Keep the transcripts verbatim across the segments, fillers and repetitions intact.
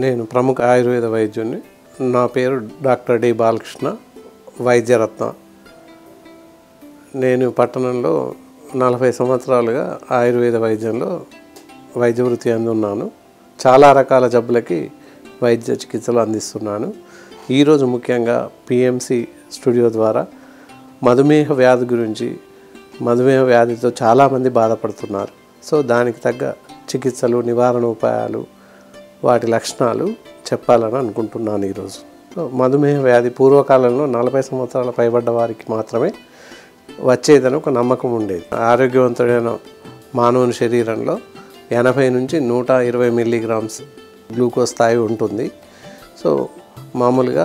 నేను ప్రముఖ ఆయుర్వేద వైద్యుని. నా పేరు డాక్టర్ డి బాలకృష్ణ, వైద్యరత్న. నేను పట్టణంలో నలభై సంవత్సరాలుగా ఆయుర్వేద వైద్యంలో వైద్య వృత్తి అందున్నాను. చాలా రకాల జబ్బులకి వైద్య చికిత్సలు అందిస్తున్నాను. ఈరోజు ముఖ్యంగా పిఎంసి స్టూడియో ద్వారా మధుమేహ వ్యాధి గురించి, మధుమేహ వ్యాధితో చాలామంది బాధపడుతున్నారు. సో దానికి తగ్గ చికిత్సలు, నివారణ ఉపాయాలు, వాటి లక్షణాలు చెప్పాలని అనుకుంటున్నాను ఈరోజు. సో మధుమేహ వ్యాధి పూర్వకాలంలో నలభై సంవత్సరాల పైబడ్డ వారికి మాత్రమే వచ్చేదని ఒక నమ్మకం ఉండేది. ఆరోగ్యవంతుడైన మానవుని శరీరంలో ఎనభై నుంచి నూట ఇరవై మిల్లీగ్రామ్స్ గ్లూకోజ్ స్థాయి ఉంటుంది. సో మామూలుగా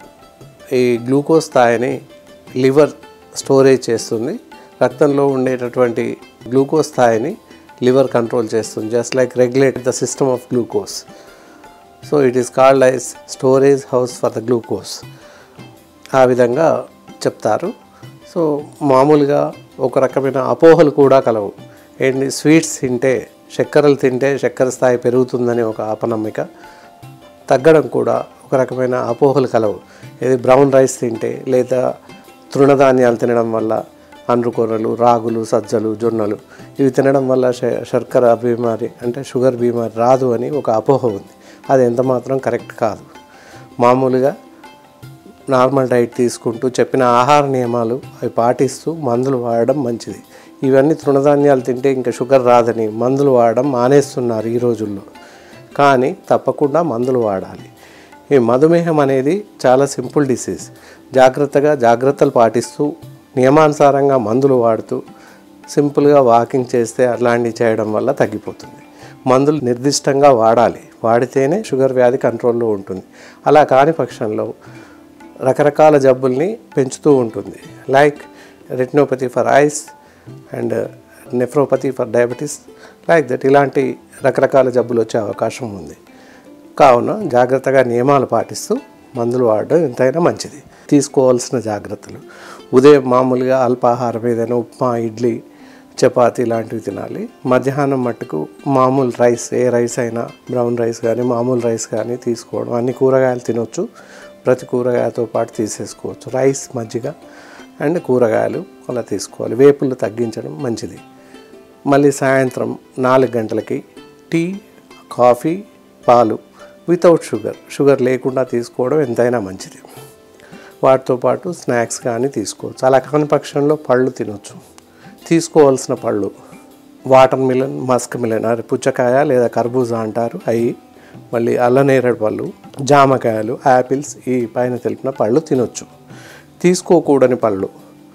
ఈ గ్లూకోజ్ స్థాయిని లివర్ స్టోరేజ్ చేస్తుంది. రక్తంలో ఉండేటటువంటి గ్లూకోజ్ స్థాయిని లివర్ కంట్రోల్ చేస్తుంది. Just like regulate the system of glucose. So it is called as storage house for the glucose. ఆ విధంగా చెప్తారు. సో మామూలుగా ఒక రకమైన అపోహలు కూడా కలవు. ఏంటి, స్వీట్స్ తింటే, చక్కెరలు తింటే చక్కెర స్థాయి పెరుగుతుందని ఒక అపనమ్మిక, తగ్గడం కూడా ఒక రకమైన అపోహలు కలవు. ఇది బ్రౌన్ రైస్ తింటే లేదా తృణధాన్యాలు తినడం వల్ల, అండ్రుకొర్రలు, రాగులు, సజ్జలు, జొన్నలు ఇవి తినడం వల్ల శర్కర బీమారి అంటే షుగర్ బీమారి రాదు అని ఒక అపోహ ఉంది. అది ఎంత మాత్రం కరెక్ట్ కాదు. మామూలుగా నార్మల్ డైట్ తీసుకుంటూ చెప్పిన ఆహార నియమాలు అవి పాటిస్తూ మందులు వాడడం మంచిది. ఇవన్నీ తృణధాన్యాలు తింటే ఇంకా షుగర్ రాదని మందులు వాడడం మానేస్తున్నారు ఈ రోజుల్లో. కానీ తప్పకుండా మందులు వాడాలి. ఈ మధుమేహం అనేది చాలా సింపుల్ డిసీజ్. జాగ్రత్తగా జాగ్రత్తలు పాటిస్తూ నియమానుసారంగా మందులు వాడుతూ సింపుల్గా వాకింగ్ చేస్తే అట్లాంటివి చేయడం వల్ల తగ్గిపోతుంది. మందులు నిర్దిష్టంగా వాడాలి. వాడితేనే షుగర్ వ్యాధి కంట్రోల్లో ఉంటుంది. అలా కాని పక్షంలో రకరకాల జబ్బుల్ని పెంచుతూ ఉంటుంది. Like retinopathy for eyes and nephropathy for diabetes, like that. ఇలాంటి రకరకాల జబ్బులు వచ్చే అవకాశం ఉంది. కావున జాగ్రత్తగా నియమాలు పాటిస్తూ మందులు వాడడం ఎంతైనా మంచిది. తీసుకోవాల్సిన జాగ్రత్తలు: ఉదయం మామూలుగా అల్పాహారం ఏదైనా ఉప్మా, ఇడ్లీ, చపాతీ లాంటివి తినాలి. మధ్యాహ్నం మట్టుకు మామూలు రైస్, ఏ రైస్ అయినా, బ్రౌన్ రైస్ కానీ మామూలు రైస్ కానీ తీసుకోవడం. అన్ని కూరగాయలు తినొచ్చు, ప్రతి కూరగాయతో పాటు తీసేసుకోవచ్చు. రైస్, మజ్జిగ అండ్ కూరగాయలు అలా తీసుకోవాలి. వేపులు తగ్గించడం మంచిది. మళ్ళీ సాయంత్రం నాలుగు గంటలకి టీ, కాఫీ, పాలు వితౌట్ షుగర్, షుగర్ లేకుండా తీసుకోవడం ఎంతైనా మంచిది. వాటితో పాటు స్నాక్స్ కానీ తీసుకోవచ్చు. అలా కాని పక్షంలో పళ్ళు తినొచ్చు. తీసుకోవాల్సిన పళ్ళు: వాటర్ మిలన్, మస్క్ మిలన్, అది పుచ్చకాయ లేదా కర్బూజా అంటారు, అవి. మళ్ళీ అల్లనేరేడు పళ్ళు, జామకాయలు, యాపిల్స్, ఈ పైన తెలిపిన పళ్ళు తినొచ్చు. తీసుకోకూడని పళ్ళు: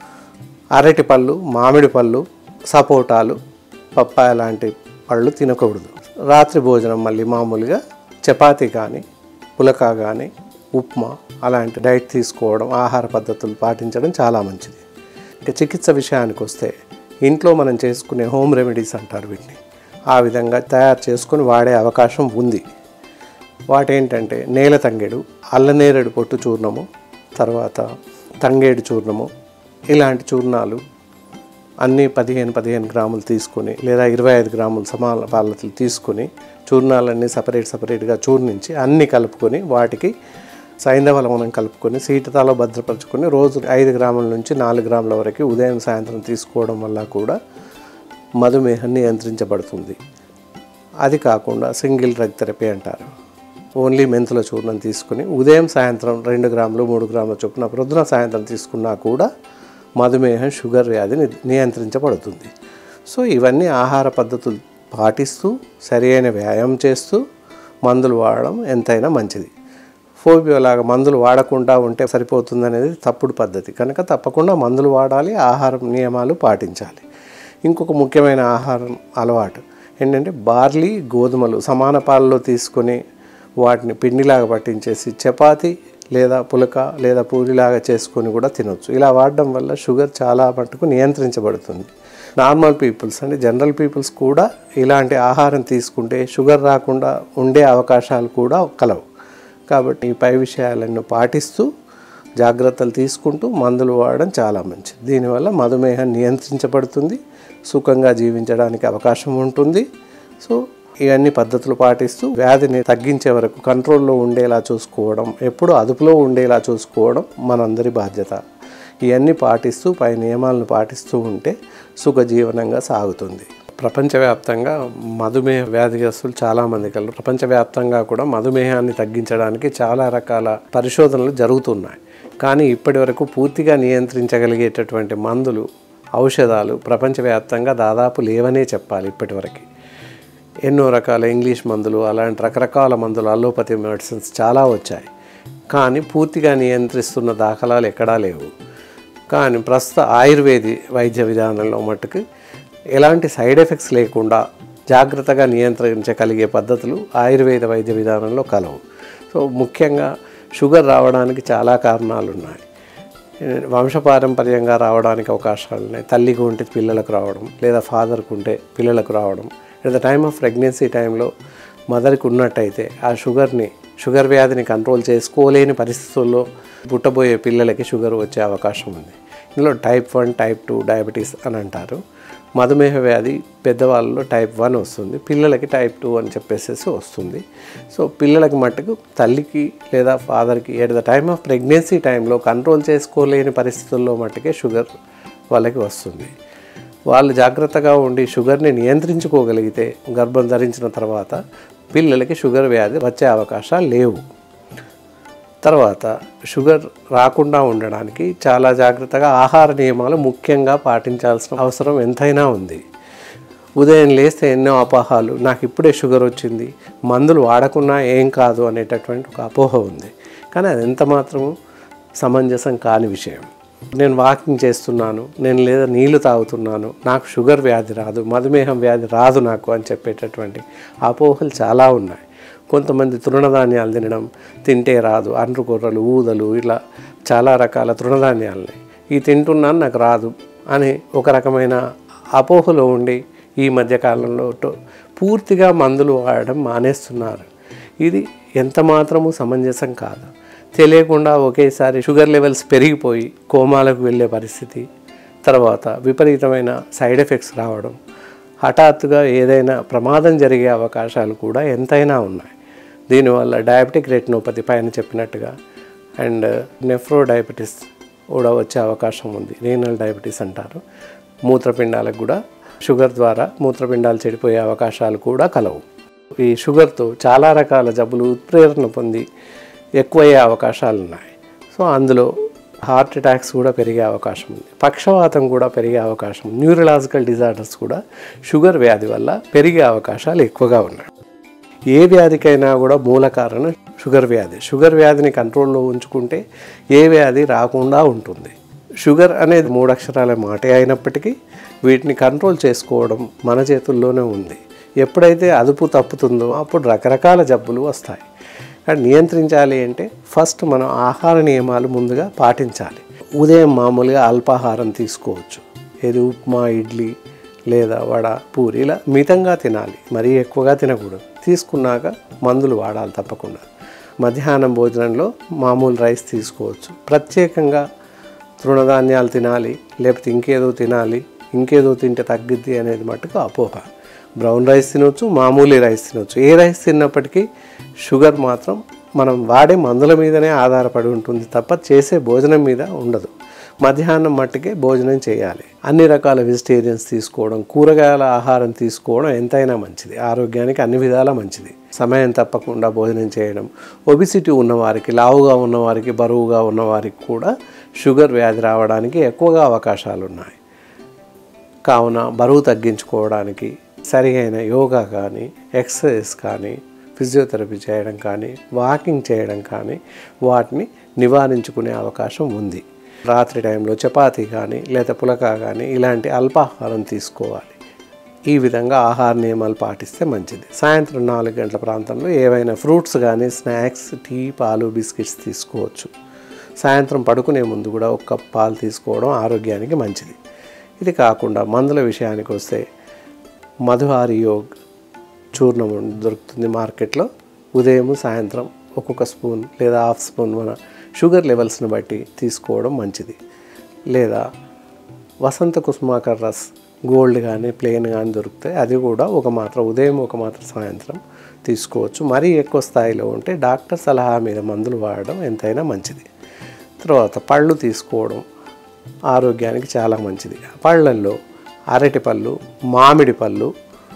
అరటి పళ్ళు, మామిడి పళ్ళు, సపోటాలు, పప్పాయ లాంటి పళ్ళు తినకూడదు. రాత్రి భోజనం మళ్ళీ మామూలుగా చపాతీ కానీ, పులకా కానీ, ఉప్మా అలాంటి డైట్ తీసుకోవడం, ఆహార పద్ధతులు పాటించడం చాలా మంచిది. ఇక చికిత్స విషయానికి వస్తే, ఇంట్లో మనం చేసుకునే హోమ్ రెమెడీస్ అంటారు వీటిని, ఆ విధంగా తయారు చేసుకొని వాడే అవకాశం ఉంది. వాటేంటంటే నేల తంగేడు, అల్లనేరేడు పొట్టు చూర్ణము, తర్వాత తంగేడు చూర్ణము, ఇలాంటి చూర్ణాలు అన్నీ పదిహేను పదిహేను గ్రాములు తీసుకొని లేదా ఇరవై ఐదు గ్రాములు సమాన పాలతలు తీసుకొని చూర్ణాలన్నీ సపరేట్ సపరేట్గా చూర్ణించి అన్నీ కలుపుకొని వాటికి సైంధవ లవణం కలుపుకొని సీటతాలో భద్రపరచుకొని రోజు ఐదు గ్రాముల నుంచి నాలుగు గ్రాముల వరకు ఉదయం సాయంత్రం తీసుకోవడం వల్ల కూడా మధుమేహం నియంత్రించబడుతుంది. అది కాకుండా సింగిల్ డ్రగ్ థెరపీ అంటారు. ఓన్లీ మెంతుల చూర్ణం తీసుకుని ఉదయం సాయంత్రం రెండు గ్రాములు మూడు గ్రాముల చొప్పున ప్రొద్దున సాయంత్రం తీసుకున్నా కూడా మధుమేహం, షుగర్ వ్యాధి నియంత్రించబడుతుంది. సో ఇవన్నీ ఆహార పద్ధతులు పాటిస్తూ సరైన వ్యాయామం చేస్తూ మందులు వాడడం ఎంతైనా మంచిది. ఫోబియోలాగా మందులు వాడకుండా ఉంటే సరిపోతుందనేది తప్పుడు పద్ధతి. కనుక తప్పకుండా మందులు వాడాలి, ఆహార నియమాలు పాటించాలి. ఇంకొక ముఖ్యమైన ఆహారం అలవాటు ఏంటంటే బార్లీ, గోధుమలు సమాన పాలలో తీసుకొని వాటిని పిండిలాగా పట్టించేసి చపాతీ లేదా పులక లేదా పూరిలాగా చేసుకొని కూడా తినొచ్చు. ఇలా వాడడం వల్ల షుగర్ చాలా మటుకు నియంత్రించబడుతుంది. నార్మల్ పీపుల్స్ అంటే జనరల్ పీపుల్స్ కూడా ఇలాంటి ఆహారం తీసుకుంటే షుగర్ రాకుండా ఉండే అవకాశాలు కూడా కలవు. కాబట్టి ఈ పై విషయాలను పాటిస్తూ జాగ్రత్తలు తీసుకుంటూ మందులు వాడడం చాలా మంచిది. దీనివల్ల మధుమేహం నియంత్రించబడుతుంది, సుఖంగా జీవించడానికి అవకాశం ఉంటుంది. సో ఇవన్నీ పద్ధతులు పాటిస్తూ వ్యాధిని తగ్గించే వరకు కంట్రోల్లో ఉండేలా చూసుకోవడం, ఎప్పుడు అదుపులో ఉండేలా చూసుకోవడం మనందరి బాధ్యత. ఇవన్నీ పాటిస్తూ పై నియమాలను పాటిస్తూ ఉంటే సుఖజీవనంగా సాగుతుంది. ప్రపంచవ్యాప్తంగా మధుమేహ వ్యాధిగ్రస్తులు చాలామంది కలరు. ప్రపంచవ్యాప్తంగా కూడా మధుమేహాన్ని తగ్గించడానికి చాలా రకాల పరిశోధనలు జరుగుతున్నాయి. కానీ ఇప్పటి వరకు పూర్తిగా నియంత్రించగలిగేటటువంటి మందులు, ఔషధాలు ప్రపంచవ్యాప్తంగా దాదాపు లేవనే చెప్పాలి. ఇప్పటివరకు ఎన్నో రకాల ఇంగ్లీష్ మందులు, అలాంటి రకరకాల మందులు, అలోపతి మెడిసిన్స్ చాలా వచ్చాయి. కానీ పూర్తిగా నియంత్రిస్తున్న దాఖలాలు ఎక్కడా లేవు. కానీ ప్రస్తుత ఆయుర్వేది వైద్య విధానంలో మట్టుకు ఎలాంటి సైడ్ ఎఫెక్ట్స్ లేకుండా జాగ్రత్తగా నియంత్రించగలిగే పద్ధతులు ఆయుర్వేద వైద్య విధానంలో కలవు. సో ముఖ్యంగా షుగర్ రావడానికి చాలా కారణాలు ఉన్నాయి. వంశపారంపర్యంగా రావడానికి అవకాశాలు ఉన్నాయి. తల్లికి ఉంటే పిల్లలకు రావడం, లేదా ఫాదర్కి ఉంటే పిల్లలకు రావడం. At the time of pregnancy టైంలో మదర్కి ఉన్నట్టయితే ఆ షుగర్ని షుగర్ వ్యాధిని కంట్రోల్ చేసుకోలేని పరిస్థితుల్లో పుట్టబోయే పిల్లలకి షుగర్ వచ్చే అవకాశం ఉంది. ఇందులో type one, type two diabetes అని అంటారు. మధుమేహ వ్యాధి పెద్దవాళ్ళలో టైప్ వన్ వస్తుంది, పిల్లలకి టైప్ టూ అని చెప్పేసి వస్తుంది. సో పిల్లలకి మట్టుకు తల్లికి లేదా ఫాదర్కి at the time of pregnancy టైంలో కంట్రోల్ చేసుకోలేని పరిస్థితుల్లో మట్టుకే షుగర్ వాళ్ళకి వస్తుంది. వాళ్ళు జాగ్రత్తగా ఉండి షుగర్ని నియంత్రించుకోగలిగితే గర్భం ధరించిన తర్వాత పిల్లలకి షుగర్ వ్యాధి వచ్చే అవకాశాలు లేవు. తర్వాత షుగర్ రాకుండా ఉండడానికి చాలా జాగ్రత్తగా ఆహార నియమాలు ముఖ్యంగా పాటించాల్సిన అవసరం ఎంతైనా ఉంది. ఉదయం లేస్తే ఎన్నో అపోహలు, నాకు ఇప్పుడే షుగర్ వచ్చింది, మందులు వాడకున్నా ఏం కాదు అనేటటువంటి ఒక అపోహ ఉంది. కానీ అది ఎంత మాత్రము సమంజసం కాని విషయం. నేను వాకింగ్ చేస్తున్నాను, నేను లేదా నీళ్లు తాగుతున్నాను, నాకు షుగర్ వ్యాధి రాదు, మధుమేహం వ్యాధి రాదు నాకు అని చెప్పేటటువంటి అపోహలు చాలా ఉన్నాయి. కొంతమంది తృణధాన్యాలు తినడం, తింటే రాదు, అండ్రుకొర్రలు, ఊదలు, ఇలా చాలా రకాల తృణధాన్యాలని ఈ తింటున్నాను నాకు రాదు అని ఒక రకమైన అపోహలో ఉండి ఈ మధ్యకాలంలో పూర్తిగా మందులు వాడడం మానేస్తున్నారు. ఇది ఎంత మాత్రము సమంజసం కాదు. తెలియకుండా ఒకేసారి షుగర్ లెవెల్స్ పెరిగిపోయి కోమాలకు వెళ్ళే పరిస్థితి, తర్వాత విపరీతమైన సైడ్ ఎఫెక్ట్స్ రావడం, హఠాత్తుగా ఏదైనా ప్రమాదం జరిగే అవకాశాలు కూడా ఎంతైనా ఉన్నాయి. దీనివల్ల డయాబెటిక్ రెటినోపతి పైన చెప్పినట్టుగా అండ్ నెఫ్రో డయాబెటీస్ కూడా వచ్చే అవకాశం ఉంది. రీనల్ డయాబెటీస్ అంటారు. మూత్రపిండాలకు కూడా షుగర్ ద్వారా మూత్రపిండాలు చెడిపోయే అవకాశాలు కూడా కలవు. ఈ షుగర్తో చాలా రకాల జబ్బులు ఉత్ప్రేరణ పొంది ఎక్కువయ్యే అవకాశాలు ఉన్నాయి. సో అందులో హార్ట్ అటాక్స్ కూడా పెరిగే అవకాశం ఉంది, పక్షవాతం కూడా పెరిగే అవకాశం, న్యూరలాజికల్ డిజార్డర్స్ కూడా షుగర్ వ్యాధి వల్ల పెరిగే అవకాశాలు ఎక్కువగా ఉన్నాయి. ఏ వ్యాధికైనా కూడా మూల కారణం షుగర్ వ్యాధి. షుగర్ వ్యాధిని కంట్రోల్లో ఉంచుకుంటే ఏ వ్యాధి రాకుండా ఉంటుంది. షుగర్ అనేది మూడు అక్షరాల మాటే అయినప్పటికీ వీటిని కంట్రోల్ చేసుకోవడం మన చేతుల్లోనే ఉంది. ఎప్పుడైతే అదుపు తప్పుతుందో అప్పుడు రకరకాల జబ్బులు వస్తాయి. కానీ నియంత్రించాలి అంటే ఫస్ట్ మనం ఆహార నియమాలు ముందుగా పాటించాలి. ఉదయం మామూలుగా అల్పాహారం తీసుకోవచ్చు. ఏది ఉప్మా, ఇడ్లీ లేదా వడ, పూరి ఇలా మితంగా తినాలి, మరీ ఎక్కువగా తినకూడదు. తీసుకున్నాక మందులు వాడాలి తప్పకుండా. మధ్యాహ్నం భోజనంలో మామూలు రైస్ తీసుకోవచ్చు. ప్రత్యేకంగా తృణధాన్యాలు తినాలి, లేకపోతే ఇంకేదో తినాలి, ఇంకేదో తింటే తగ్గిద్ది అనేది మట్టుకు అపోహ. బ్రౌన్ రైస్ తినవచ్చు, మామూలు రైస్ తినవచ్చు. ఏ రైస్ తిన్నప్పటికీ షుగర్ మాత్రం మనం వాడే మందుల మీదనే ఆధారపడి ఉంటుంది తప్ప చేసే భోజనం మీద ఉండదు. మధ్యాహ్నం మట్టుకే భోజనం చేయాలి. అన్ని రకాల వెజిటేరియన్స్ తీసుకోవడం, కూరగాయల ఆహారం తీసుకోవడం ఎంతైనా మంచిది, ఆరోగ్యానికి అన్ని విధాలా మంచిది. సమయం తప్పకుండా భోజనం చేయడం. ఒబిసిటీ ఉన్నవారికి, లావుగా ఉన్నవారికి, బరువుగా ఉన్నవారికి కూడా షుగర్ వ్యాధి రావడానికి ఎక్కువగా అవకాశాలు ఉన్నాయి. కావున బరువు తగ్గించుకోవడానికి సరైన యోగా కానీ, ఎక్సర్సైజ్ కానీ, ఫిజియోథెరపీ చేయడం కానీ, వాకింగ్ చేయడం కానీ వాటిని నివారించుకునే అవకాశం ఉంది. రాత్రి టైంలో చపాతీ కానీ లేదా పులక కానీ ఇలాంటి అల్పాహారం తీసుకోవాలి. ఈ విధంగా ఆహార నియమాలు పాటిస్తే మంచిది. సాయంత్రం నాలుగు గంటల ప్రాంతంలో ఏవైనా ఫ్రూట్స్ కానీ, స్నాక్స్, టీ, పాలు, బిస్కెట్స్ తీసుకోవచ్చు. సాయంత్రం పడుకునే ముందు కూడా ఒక కప్ పాలు తీసుకోవడం ఆరోగ్యానికి మంచిది. ఇది కాకుండా మందుల విషయానికి వస్తే మధుహారి యోగ్ చూర్ణం దొరుకుతుంది మార్కెట్లో. ఉదయం సాయంత్రం ఒక్కొక్క స్పూన్ లేదా హాఫ్ స్పూన్ మన షుగర్ లెవెల్స్ని బట్టి తీసుకోవడం మంచిది. లేదా వసంత కుసుమాకర్ రస్ గోల్డ్ కానీ ప్లేన్ కానీ దొరుకుతాయి. అది కూడా ఒక మాత్ర ఉదయం, ఒక మాత్ర సాయంత్రం తీసుకోవచ్చు. మరీ ఎక్కువ స్థాయిలో ఉంటే డాక్టర్ సలహా మీద మందులు వాడడం ఎంతైనా మంచిది. తర్వాత పళ్ళు తీసుకోవడం ఆరోగ్యానికి చాలా మంచిది. పళ్ళల్లో అరటి పళ్ళు, మామిడి పళ్ళు,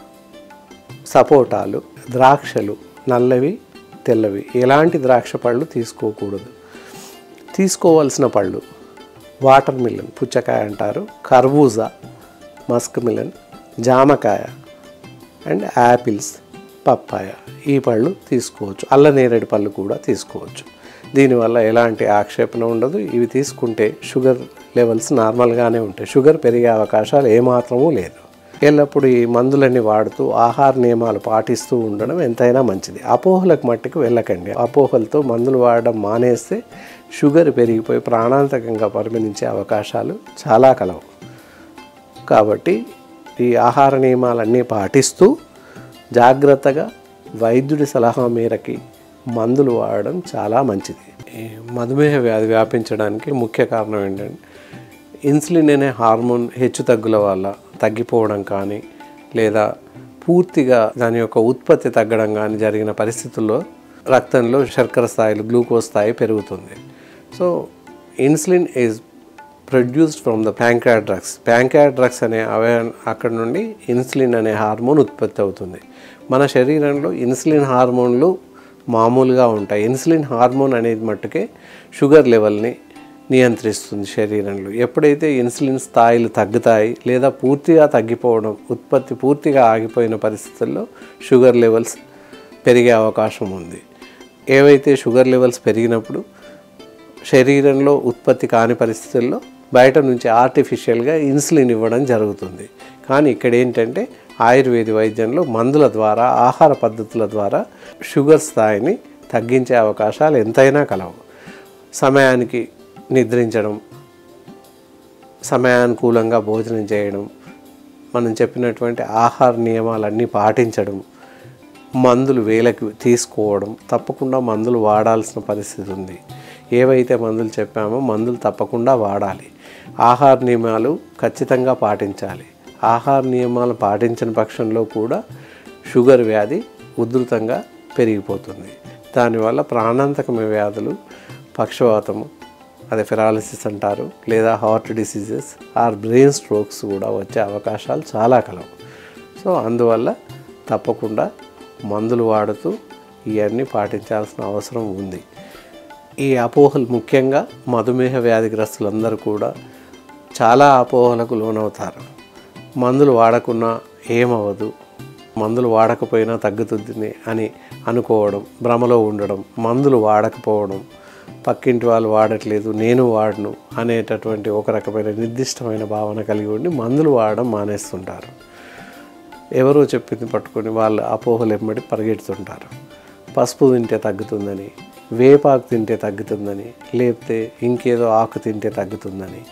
సపోటాలు, ద్రాక్షలు, నల్లవి తెల్లవి ఎలాంటి ద్రాక్ష పళ్ళు తీసుకోకూడదు. తీసుకోవాల్సిన పళ్ళు వాటర్ మిలన్ పుచ్చకాయ అంటారు, కర్బూజా, మస్క్ మిలన్, జామకాయ అండ్ యాపిల్స్, పప్పాయ ఈ పళ్ళు తీసుకోవచ్చు. అల్ల నేరేడు పళ్ళు కూడా తీసుకోవచ్చు. దీనివల్ల ఎలాంటి ఆక్షేపణ ఉండదు. ఇవి తీసుకుంటే షుగర్ లెవెల్స్ నార్మల్గానే ఉంటాయి. షుగర్ పెరిగే అవకాశాలు ఏమాత్రమూ లేదు. ఎల్లప్పుడూ ఈ మందులన్నీ వాడుతూ ఆహార నియమాలు పాటిస్తూ ఉండడం ఎంతైనా మంచిది. అపోహలకు మట్టుకు వెళ్ళకండి. అపోహలతో మందులు వాడడం మానేస్తే షుగర్ పెరిగిపోయి ప్రాణాంతకంగా పరిగణించే అవకాశాలు చాలా కలవు. కాబట్టి ఈ ఆహార నియమాలన్నీ పాటిస్తూ జాగ్రత్తగా వైద్యుడి సలహా మేరకి మందులు వాడడం చాలా మంచిది. ఈ మధుమేహ వ్యాధి వ్యాపించడానికి ముఖ్య కారణం ఏంటంటే ఇన్సులిన్ అనే హార్మోన్ హెచ్చు తగ్గుల వల్ల తగ్గిపోవడం కానీ లేదా పూర్తిగా దాని యొక్క ఉత్పత్తి తగ్గడం కానీ జరిగిన పరిస్థితుల్లో రక్తంలో శర్కర స్థాయిలు, గ్లూకోజ్ స్థాయి పెరుగుతుంది. So insulin is produced from the pancreatic drugs. Pancreatic drugs అనే అవే అక్కడ నుండి ఇన్సులిన్ అనే హార్మోన్ ఉత్పత్తి అవుతుంది. మన శరీరంలో ఇన్సులిన్ హార్మోన్లు మామూలుగా ఉంటాయి. ఇన్సులిన్ హార్మోన్ అనేది మట్టుకే షుగర్ లెవెల్ని నియంత్రిస్తుంది శరీరంలో. ఎప్పుడైతే ఇన్సులిన్ స్థాయిలు తగ్గుతాయి లేదా పూర్తిగా తగ్గిపోవడం, ఉత్పత్తి పూర్తిగా ఆగిపోయిన పరిస్థితుల్లో షుగర్ లెవెల్స్ పెరిగే అవకాశం ఉంది. ఏవైతే షుగర్ లెవెల్స్ పెరిగినప్పుడు శరీరంలో ఉత్పత్తి కాని పరిస్థితుల్లో బయట నుంచి ఆర్టిఫిషియల్గా ఇన్సులిన్ ఇవ్వడం జరుగుతుంది. కానీ ఇక్కడ ఏంటంటే ఆయుర్వేద వైద్యంలో మందుల ద్వారా, ఆహార పద్ధతుల ద్వారా షుగర్ స్థాయిని తగ్గించే అవకాశాలు ఎంతైనా కలవు. సమయానికి నిద్రించడం, సమయానుకూలంగా భోజనం చేయడం, మనం చెప్పినటువంటి ఆహార నియమాలన్నీ పాటించడం, మందులు వేళకి తీసుకోవడం, తప్పకుండా మందులు వాడాల్సిన పరిస్థితి ఉంది. ఏవైతే మందులు చెప్పామో మందులు తప్పకుండా వాడాలి. ఆహార నియమాలు ఖచ్చితంగా పాటించాలి. ఆహార నియమాలు పాటించని పక్షంలో కూడా షుగర్ వ్యాధి ఉధృతంగా పెరిగిపోతుంది. దానివల్ల ప్రాణాంతకమైన వ్యాధులు, పక్షవాతము, అదే ఫెరాలిసిస్ అంటారు, లేదా heart diseases or brain strokes కూడా వచ్చే అవకాశాలు చాలా కలవు. సో అందువల్ల తప్పకుండా మందులు వాడుతూ ఇవన్నీ పాటించాల్సిన అవసరం ఉంది. ఈ అపోహలు ముఖ్యంగా మధుమేహ వ్యాధిగ్రస్తులందరూ కూడా చాలా అపోహలకు లోనవుతారు. మందులు వాడకున్నా ఏమవ్వదు, మందులు వాడకపోయినా తగ్గుతుంది అని అనుకోవడం, భ్రమలో ఉండడం, మందులు వాడకపోవడం, పక్కింటి వాళ్ళు వాడట్లేదు నేను వాడను అనేటటువంటి ఒక రకమైన నిర్దిష్టమైన భావన కలిగి ఉండి మందులు వాడడం మానేస్తుంటారు. ఎవరో చెప్పింది పట్టుకొని వాళ్ళు అపోహలు ఎమ్మడి పరిగెడుతుంటారు. పసుపు తింటే తగ్గుతుందని, వేపాకు తింటే తగ్గుతుందని, లేకపోతే ఇంకేదో ఆకు తింటే తగ్గుతుందని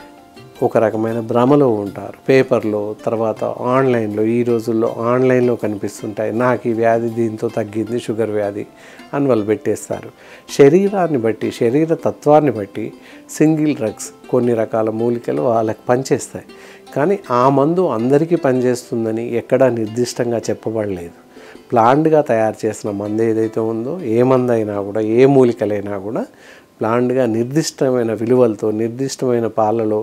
ఒక రకమైన భ్రమలో ఉంటారు. పేపర్లో, తర్వాత ఆన్లైన్లో, ఈ రోజుల్లో ఆన్లైన్లో కనిపిస్తుంటాయి నాకు ఈ వ్యాధి దీంతో తగ్గింది, షుగర్ వ్యాధి అని వాళ్ళు పెట్టేస్తారు. శరీరాన్ని బట్టి, శరీర తత్వాన్ని బట్టి సింగిల్ డ్రగ్స్, కొన్ని రకాల మూలికలు వాళ్ళకి పనిచేస్తాయి. కానీ ఆ మందు అందరికీ పనిచేస్తుందని ఎక్కడా నిర్దిష్టంగా చెప్పబడలేదు. ప్లాంట్గా తయారు చేసిన మందు ఏదైతే ఉందో, ఏ మందు అయినా కూడా, ఏ మూలికలైనా కూడా ప్లాంట్గా నిర్దిష్టమైన విలువలతో, నిర్దిష్టమైన పాలలో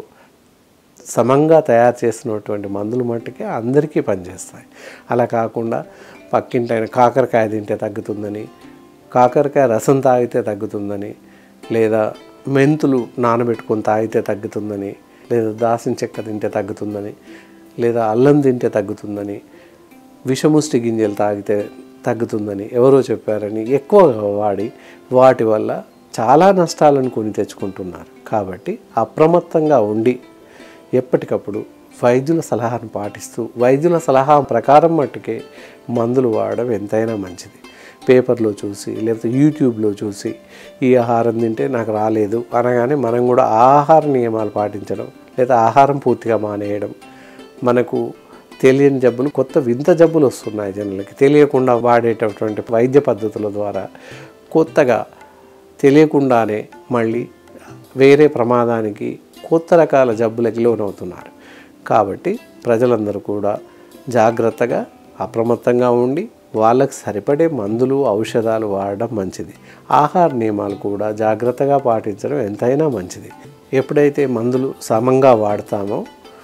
సమంగా తయారు చేసినటువంటి మందులు మట్టుకే అందరికీ పనిచేస్తాయి. అలా కాకుండా పక్కింటైన కాకరకాయ తింటే తగ్గుతుందని, కాకరకాయ రసం తాగితే తగ్గుతుందని, లేదా మెంతులు నానబెట్టుకొని తాగితే తగ్గుతుందని, లేదా దాసిన చెక్క తింటే తగ్గుతుందని, లేదా అల్లం తింటే తగ్గుతుందని, విషముష్టి గింజలు తాగితే తగ్గుతుందని ఎవరో చెప్పారని ఎక్కువగా వాడి వాటి వల్ల చాలా నష్టాలను కొని తెచ్చుకుంటున్నారు. కాబట్టి అప్రమత్తంగా ఉండి ఎప్పటికప్పుడు వైద్యుల సలహాను పాటిస్తూ వైద్యుల సలహా ప్రకారం మట్టుకే మందులు వాడడం ఎంతైనా మంచిది. పేపర్లో చూసి లేకపోతే యూట్యూబ్లో చూసి ఈ ఆహారం తింటే నాకు రాలేదు అనగానే మనం కూడా ఆహార నియమాలు పాటించడం, లేదా ఆహారం పూర్తిగా మానేయడం, మనకు తెలియని జబ్బులు, కొత్త వింత జబ్బులు వస్తున్నాయి జనులకి తెలియకుండా వాడేటటువంటి వైద్య పద్ధతుల ద్వారా కొత్తగా తెలియకుండానే మళ్ళీ వేరే ప్రమాదానికి, కొత్త రకాల జబ్బులకి లోనవుతున్నారు. కాబట్టి ప్రజలందరూ కూడా జాగ్రత్తగా అప్రమత్తంగా ఉండి వాళ్ళకి సరిపడే మందులు ఔషధాలు వాడడం మంచిది. ఆహార నియమాలు కూడా జాగ్రత్తగా పాటించడం ఎంతైనా మంచిది. ఎప్పుడైతే మందులు సమంగా వాడతామో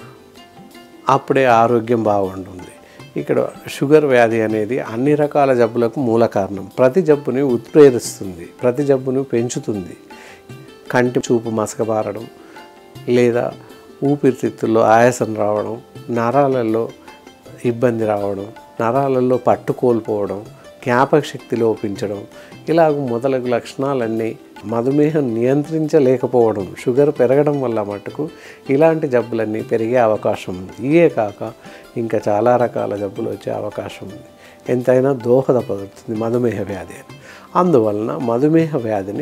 అప్పుడే ఆరోగ్యం బాగుంటుంది. ఇక్కడ షుగర్ వ్యాధి అనేది అన్ని రకాల జబ్బులకు మూల కారణం. ప్రతి జబ్బుని ఉత్ప్రేరిస్తుంది, ప్రతి జబ్బును పెంచుతుంది. కంటి చూపు మసకబారడం, లేదా ఊపిరితిత్తుల్లో ఆయాసం రావడం, నరాలలో ఇబ్బంది రావడం, నరాలలో పట్టు కోల్పోవడం, జ్ఞాపక శక్తి లోపించడం, ఇలాగ మొదలగు లక్షణాలన్నీ మధుమేహం నియంత్రించలేకపోవడం, షుగర్ పెరగడం వల్ల మటుకు ఇలాంటి జబ్బులన్నీ పెరిగే అవకాశం ఉంది. ఇవే కాక ఇంకా చాలా రకాల జబ్బులు వచ్చే అవకాశం ఉంది. ఎంతైనా దోహదపడుతుంది మధుమేహ వ్యాధి అని. అందువలన మధుమేహ వ్యాధిని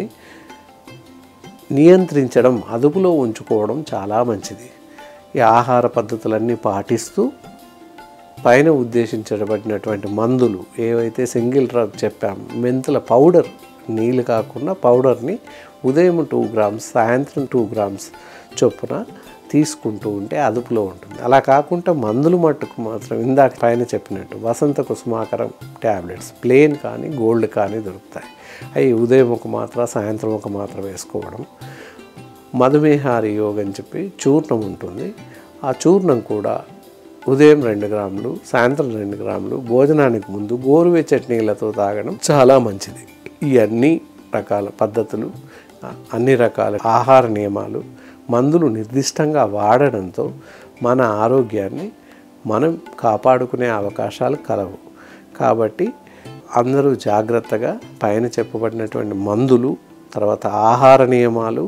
నియంత్రించడం, అదుపులో ఉంచుకోవడం చాలా మంచిది. ఈ ఆహార పద్ధతులన్నీ పాటిస్తూ పైన ఉద్దేశించబడినటువంటి మందులు ఏవైతే సింగిల్ డ్రగ్ చెప్పాము, మెంతుల పౌడర్, నీళ్ళు కాకుండా పౌడర్ని ఉదయం టూ గ్రామ్స్ సాయంత్రం టూ గ్రామ్స్ చొప్పున తీసుకుంటూ ఉంటే అదుపులో ఉంటుంది. అలా కాకుండా మందులు మట్టుకు మాత్రం ఇందాక పైన చెప్పినట్టు వసంత కుసుమాకరం ట్యాబ్లెట్స్ ప్లేన్ కానీ గోల్డ్ కానీ దొరుకుతాయి. అవి ఉదయం ఒక మాత్ర సాయంత్రం ఒక మాత్ర వేసుకోవడం. మధుమేహారి యోగం అని చెప్పి చూర్ణం ఉంటుంది. ఆ చూర్ణం కూడా ఉదయం రెండు గ్రాములు సాయంత్రం రెండు గ్రాములు భోజనానికి ముందు గోరువెచ్చటి నీళ్ళతో తాగడం చాలా మంచిది. ఈ అన్ని రకాల పద్ధతులు, అన్ని రకాల ఆహార నియమాలు, మందులు నిర్దిష్టంగా వాడడంతో మన ఆరోగ్యాన్ని మనం కాపాడుకునే అవకాశాలు కలవు. కాబట్టి అందరూ జాగ్రత్తగా పైన చెప్పబడినటువంటి మందులు, తర్వాత ఆహార నియమాలు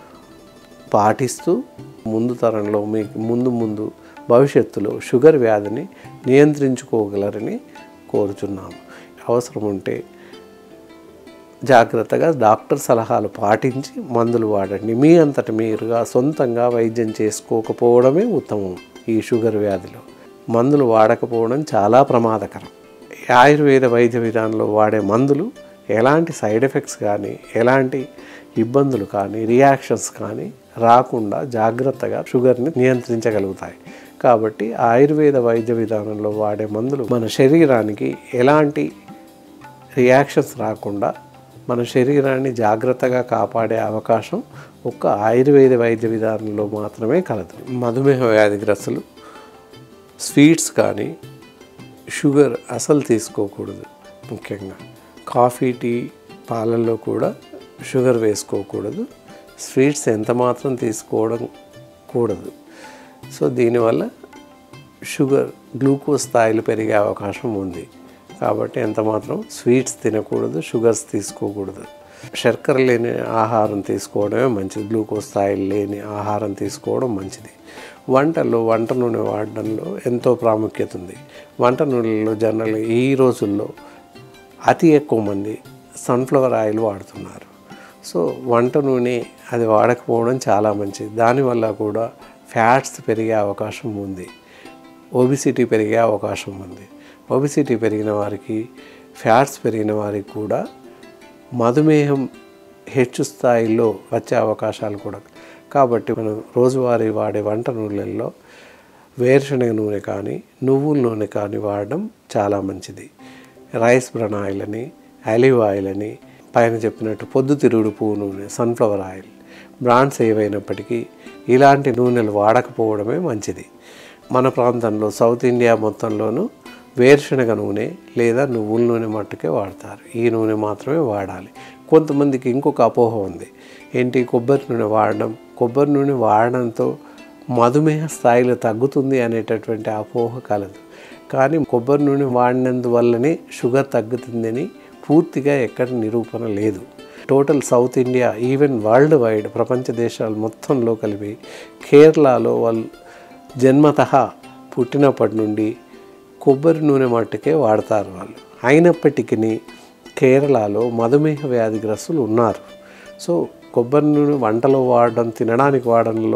పాటిస్తూ ముందు తరంలో మీకు ముందు ముందు భవిష్యత్తులో షుగర్ వ్యాధిని నియంత్రించుకోగలరని కోరుచున్నాము. అవసరం ఉంటే జాగ్రత్తగా డాక్టర్ సలహాలు పాటించి మందులు వాడండి. మీ అంతట మీరుగా సొంతంగా వైద్యం చేసుకోకపోవడమే ఉత్తమం. ఈ షుగర్ వ్యాధిలో మందులు వాడకపోవడం చాలా ప్రమాదకరం. ఆయుర్వేద వైద్య విధానంలో వాడే మందులు ఎలాంటి సైడ్ ఎఫెక్ట్స్ కానీ ఎలాంటి ఇబ్బందులు కానీ రియాక్షన్స్ కానీ రాకుండా జాగ్రత్తగా షుగర్ని నియంత్రించగలుగుతాయి. కాబట్టి ఆయుర్వేద వైద్య విధానంలో వాడే మందులు మన శరీరానికి ఎలాంటి రియాక్షన్స్ రాకుండా మన శరీరాన్ని జాగ్రత్తగా కాపాడే అవకాశం ఒక్క ఆయుర్వేద వైద్య విధానంలో మాత్రమే కలదు. మధుమేహ వ్యాధిగ్రస్తులు స్వీట్స్ కానీ షుగర్ అసలు తీసుకోకూడదు. ముఖ్యంగా కాఫీ, టీ, పాలల్లో కూడా షుగర్ వేసుకోకూడదు. స్వీట్స్ ఎంత మాత్రం తీసుకోవడం కూడదు. సో దీనివల్ల షుగర్ గ్లూకోజ్ స్థాయిలు పెరిగే అవకాశం ఉంది. కాబట్టి ఎంత మాత్రం స్వీట్స్ తినకూడదు, షుగర్స్ తీసుకోకూడదు. శర్కర లేని ఆహారం తీసుకోవడమే మంచిది. గ్లూకోజ్ స్థాయిలు లేని ఆహారం తీసుకోవడం మంచిది. వంటల్లో వంట నూనె వాడడంలో ఎంతో ప్రాముఖ్యత ఉంది. వంట నూనెలో జనరల్ ఈ రోజుల్లో అతి ఎక్కువ మంది సన్ఫ్లవర్ ఆయిల్ వాడుతున్నారు. సో వంట నూనె అది వాడకపోవడం చాలా మంచిది. దానివల్ల కూడా ఫ్యాట్స్ పెరిగే అవకాశం ఉంది, ఒబిసిటీ పెరిగే అవకాశం ఉంది. ఒబిసిటీ పెరిగిన వారికి, ఫ్యాట్స్ పెరిగిన వారికి కూడా మధుమేహం హెచ్చు స్థాయిలో వచ్చే అవకాశాలు కూడా. కాబట్టి మనం రోజువారీ వాడే వంట నూనెల్లో వేరుశనగ నూనె కానీ నువ్వుల నూనె కానీ వాడడం చాలా మంచిది. రైస్ బ్రాన్ ఆయిల్ అని, ఆలివ్ ఆయిల్ అని, పైన చెప్పినట్టు పొద్దుతిరుగుడు పువ్వు నూనె, సన్ఫ్లవర్ ఆయిల్, బ్రాండ్స్ ఏవైనప్పటికీ ఇలాంటి నూనెలు వాడకపోవడమే మంచిది. మన ప్రాంతంలో సౌత్ ఇండియా మొత్తంలోనూ వేరుశనగ నూనె లేదా నువ్వుల నూనె మట్టుకే వాడతారు. ఈ నూనె మాత్రమే వాడాలి. కొంతమందికి ఇంకొక అపోహ ఉంది, ఏంటి కొబ్బరి నూనె వాడడం, కొబ్బరి నూనె వాడడంతో మధుమేహ స్థాయిలో తగ్గుతుంది అనేటటువంటి అపోహ కలదు. కానీ కొబ్బరి నూనె వాడినందువల్లనే షుగర్ తగ్గుతుందని పూర్తిగా ఎక్కడ నిరూపణ లేదు. Total South India, even world wide ప్రపంచ దేశాలు మొత్తంలో కలిపి కేరళలో వాళ్ళు జన్మతః పుట్టినప్పటి నుండి కొబ్బరి నూనె మట్టుకే వాడతారు వాళ్ళు. అయినప్పటికీ కేరళలో మధుమేహ వ్యాధిగ్రస్తులు ఉన్నారు. సో కొబ్బరి నూనె వంటలో వాడడం, తినడానికి వాడడంలో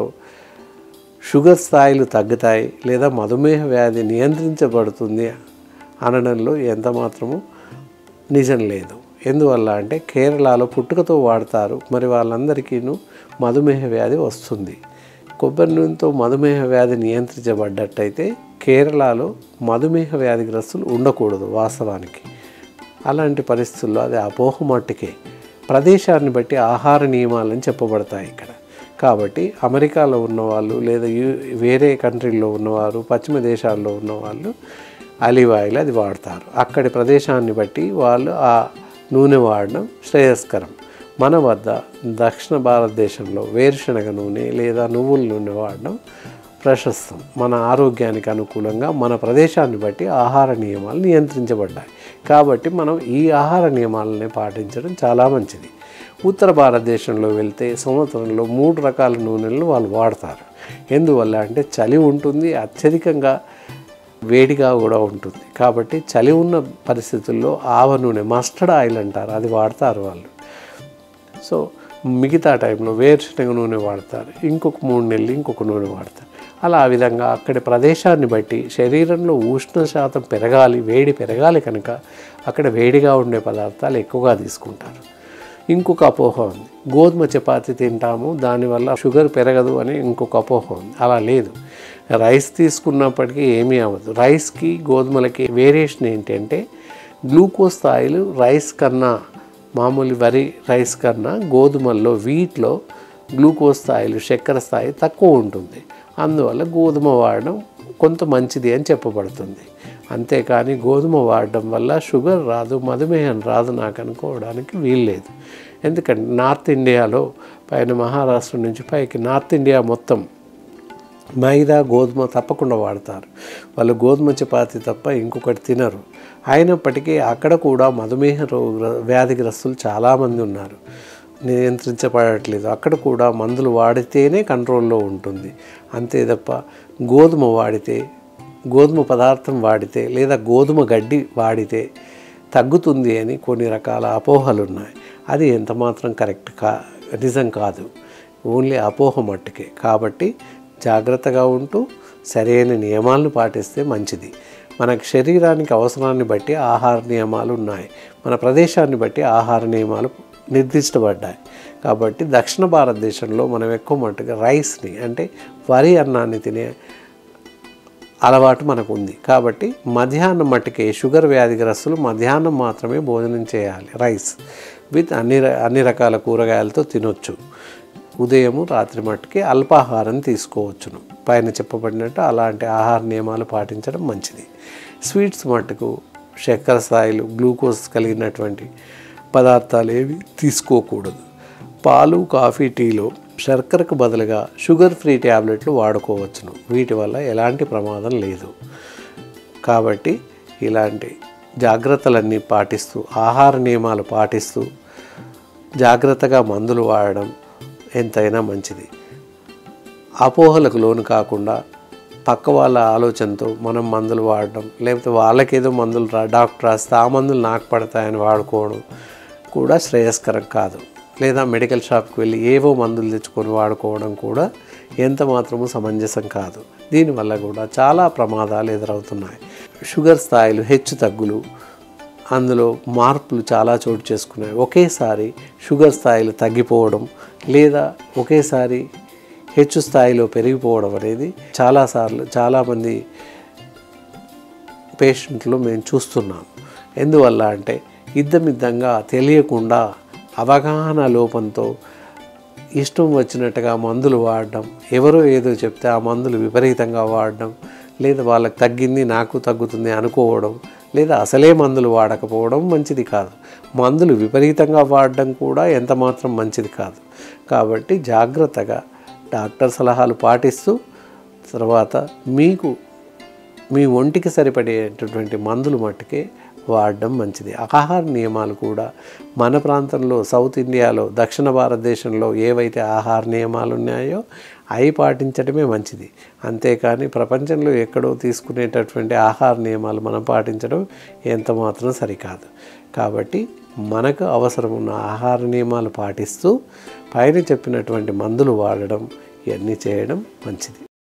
షుగర్ స్థాయిలు తగ్గుతాయి లేదా మధుమేహ వ్యాధి నియంత్రించబడుతుంది అనడంలో ఎంత మాత్రము నిజం లేదు. ఎందువల్ల అంటే కేరళలో పుట్టుకతో వాడతారు, మరి వాళ్ళందరికీ మధుమేహ వ్యాధి వస్తుంది. కొబ్బరి నూనెతో మధుమేహ వ్యాధి నియంత్రించబడ్డట్టయితే కేరళలో మధుమేహ వ్యాధిగ్రస్తులు ఉండకూడదు వాస్తవానికి. అలాంటి పరిస్థితుల్లో అది అపోహ మట్టుకే. ప్రదేశాన్ని బట్టి ఆహార నియమాలని చెప్పబడతాయి ఇక్కడ. కాబట్టి అమెరికాలో ఉన్నవాళ్ళు లేదా యూ వేరే కంట్రీల్లో ఉన్నవారు, పశ్చిమ దేశాల్లో ఉన్నవాళ్ళు ఆలివ్ ఆయిల్ అది వాడతారు. అక్కడి ప్రదేశాన్ని బట్టి వాళ్ళు ఆ నూనె వాడడం శ్రేయస్కరం. మన వద్ద దక్షిణ భారతదేశంలో వేరుశనగ నూనె లేదా నువ్వుల నూనె వాడడం ప్రశస్తం. మన ఆరోగ్యానికి అనుకూలంగా మన ప్రదేశాన్ని బట్టి ఆహార నియమాలు నియంత్రించబడ్డాయి. కాబట్టి మనం ఈ ఆహార నియమాలని పాటించడం చాలా మంచిది. ఉత్తర భారతదేశంలో వెళ్తే సంవత్సరంలో మూడు రకాల నూనెలను వాళ్ళు వాడతారు. ఎందువల్ల అంటే చలి ఉంటుంది, అత్యధికంగా వేడిగా కూడా ఉంటుంది. కాబట్టి చలి ఉన్న పరిస్థితుల్లో ఆవ నూనె, మస్టర్డ్ ఆయిల్ అంటారు, అది వాడతారు వాళ్ళు. సో మిగతా టైంలో వేరుశనగ నూనె వాడతారు. ఇంకొక మూడు నెలలు ఇంకొక నూనె వాడతారు. అలా ఆ విధంగా అక్కడి ప్రదేశాన్ని బట్టి శరీరంలో ఉష్ణ శాతం పెరగాలి, వేడి పెరగాలి కనుక అక్కడ వేడిగా ఉండే పదార్థాలు ఎక్కువగా తీసుకుంటారు. ఇంకొక అపోహ ఉంది, గోధుమ చపాతి తింటాము దానివల్ల షుగర్ పెరగదు అని ఇంకొక అపోహ ఉంది. అలా లేదు. రైస్ తీసుకున్నప్పటికీ ఏమీ అవ్వదు. రైస్కి గోధుమలకి వేరియేషన్ ఏంటంటే గ్లూకోజ్ స్థాయిలు రైస్ కన్నా, మామూలు వరి రైస్ కన్నా గోధుమల్లో, వీట్లో గ్లూకోజ్ స్థాయిలు, చక్కెర స్థాయి తక్కువ ఉంటుంది. అందువల్ల గోధుమ వాడడం కొంత మంచిది అని చెప్పబడుతుంది. అంతేకాని గోధుమ వాడడం వల్ల షుగర్ రాదు, మధుమేహం రాదు నాకు అనుకోవడానికి వీల్లేదు. ఎందుకంటే నార్త్ ఇండియాలో పైన మహారాష్ట్ర నుంచి పైకి నార్త్ ఇండియా మొత్తం మైదా, గోధుమ తప్పకుండా వాడతారు. వాళ్ళు గోధుమ చపాతి తప్ప ఇంకొకటి తినరు. అయినప్పటికీ అక్కడ కూడా మధుమేహ రోగ వ్యాధిగ్రస్తులు చాలామంది ఉన్నారు, నియంత్రించబడట్లేదు. అక్కడ కూడా మందులు వాడితేనే కంట్రోల్లో ఉంటుంది. అంతే తప్ప గోధుమ వాడితే, గోధుమ పదార్థం వాడితే లేదా గోధుమ గడ్డి వాడితే తగ్గుతుంది అని కొన్ని రకాల అపోహలు ఉన్నాయి. అది ఎంతమాత్రం కరెక్ట్ కా నిజం కాదు, ఓన్లీ అపోహ మట్టుకే. కాబట్టి జాగ్రత్తగా ఉంటూ సరైన నియమాలను పాటిస్తే మంచిది. మనకు శరీరానికి అవసరాన్ని బట్టి ఆహార నియమాలు ఉన్నాయి, మన ప్రదేశాన్ని బట్టి ఆహార నియమాలు నిర్దిష్టపడ్డాయి. కాబట్టి దక్షిణ భారతదేశంలో మనం ఎక్కువ మట్టుగా రైస్ని, అంటే వరి అన్నాన్ని తినే అలవాటు మనకు ఉంది. కాబట్టి మధ్యాహ్నం మట్టుకే షుగర్ వ్యాధిగ్రస్తులు మధ్యాహ్నం మాత్రమే భోజనం చేయాలి. రైస్ విత్ అన్ని అన్ని రకాల కూరగాయలతో తినొచ్చు. ఉదయము రాత్రి మట్టుకే అల్పాహారం తీసుకోవచ్చును. పైన చెప్పబడినట్టు అలాంటి ఆహార నియమాలు పాటించడం మంచిది. స్వీట్స్ మట్టుకు చక్కెర స్థాయిలు, గ్లూకోజ్ కలిగినటువంటి పదార్థాలు ఏవి తీసుకోకూడదు. పాలు, కాఫీ, టీలో శర్కరకు బదులుగా షుగర్ ఫ్రీ ట్యాబ్లెట్లు వాడుకోవచ్చును. వీటి వల్ల ఎలాంటి ప్రమాదం లేదు. కాబట్టి ఇలాంటి జాగ్రత్తలన్నీ పాటిస్తూ, ఆహార నియమాలు పాటిస్తూ జాగ్రత్తగా మందులు వాడడం ఎంతైనా మంచిది. అపోహలకు లోను కాకుండా పక్క వాళ్ళ ఆలోచనతో మనం మందులు వాడడం, లేకపోతే వాళ్ళకేదో మందులు రా డాక్టర్ రాస్తే ఆ మందులు నాకు పడతాయని వాడుకోవడం కూడా శ్రేయస్కరం కాదు. లేదా మెడికల్ షాప్కి వెళ్ళి ఏవో మందులు తెచ్చుకొని వాడుకోవడం కూడా ఎంత మాత్రము సమంజసం కాదు. దీనివల్ల కూడా చాలా ప్రమాదాలు ఎదురవుతున్నాయి. షుగర్ స్థాయిలు హెచ్చు తగ్గులు, అందులో మార్పులు చాలా చోటు చేసుకున్నాయి. ఒకేసారి షుగర్ స్థాయిలు తగ్గిపోవడం లేదా ఒకేసారి హెచ్చు స్థాయిలో పెరిగిపోవడం అనేది చాలాసార్లు చాలామంది పేషెంట్లు మేము చూస్తున్నాం. ఎందువల్ల అంటే ఇద్దమిద్దంగా తెలియకుండా అవగాహన లోపంతో ఇష్టం వచ్చినట్టుగా మందులు వాడడం, ఎవరో ఏదో చెప్తే ఆ మందులు విపరీతంగా వాడడం, లేదా వాళ్ళకి తగ్గింది నాకు తగ్గుతుంది అనుకోవడం, లేదా అసలే మందులు వాడకపోవడం మంచిది కాదు. మందులు విపరీతంగా వాడడం కూడా ఎంత మాత్రం మంచిది కాదు. కాబట్టి జాగ్రత్తగా డాక్టర్ సలహాలు పాటిస్తూ తర్వాత మీకు మీ ఒంటికి సరిపడేటటువంటి మందులు మట్టుకే వాడడం మంచిది. ఆహార నియమాలు కూడా మన ప్రాంతంలో, సౌత్ ఇండియాలో, దక్షిణ భారతదేశంలో ఏవైతే ఆహార నియమాలు ఉన్నాయో అవి పాటించడమే మంచిది. అంతేకాని ప్రపంచంలో ఎక్కడో తీసుకునేటటువంటి ఆహార నియమాలు మనం పాటించడం ఎంత మాత్రం సరికాదు. కాబట్టి మనకు అవసరం ఉన్న ఆహార నియమాలు పాటిస్తూ పైన చెప్పినటువంటి మందులు వాడడం ఇవన్నీ చేయడం మంచిది.